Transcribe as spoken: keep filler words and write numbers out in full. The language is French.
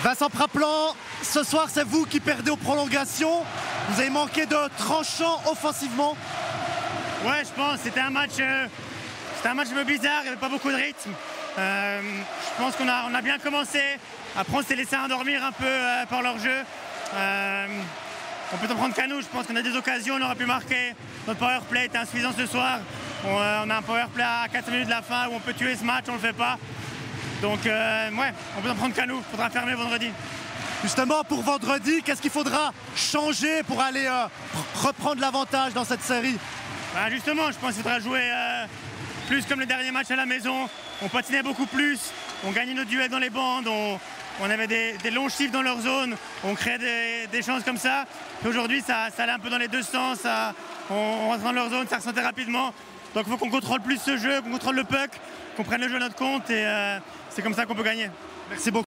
Vincent Praplan, ce soir c'est vous qui perdez aux prolongations. Vous avez manqué de tranchant offensivement. Ouais, je pense. C'était un match, euh, c'était un match un peu bizarre. Il n'y avait pas beaucoup de rythme. Euh, je pense qu'on a, on a bien commencé. Après, on s'est laissé endormir un peu euh, par leur jeu. Euh, on peut en prendre qu'à nous. Je pense qu'on a des occasions. On aurait pu marquer. Notre power play était insuffisant ce soir. On, euh, on a un power play à quatre minutes de la fin où on peut tuer ce match. On ne le fait pas. Donc, euh, ouais, on peut en prendre qu'à nous. Il faudra fermer vendredi. Justement, pour vendredi, qu'est-ce qu'il faudra changer pour aller euh, reprendre l'avantage dans cette série? Bah justement, je pense qu'il faudra jouer euh, plus comme le dernier match à la maison. On patinait beaucoup plus, on gagnait nos duels dans les bandes, on, on avait des, des longs chiffres dans leur zone, on créait des, des chances comme ça. Et aujourd'hui, ça, ça allait un peu dans les deux sens, ça, on, on rentre dans leur zone, ça ressentait rapidement. Donc il faut qu'on contrôle plus ce jeu, qu'on contrôle le puck, qu'on prenne le jeu à notre compte et euh, c'est comme ça qu'on peut gagner. Merci beaucoup.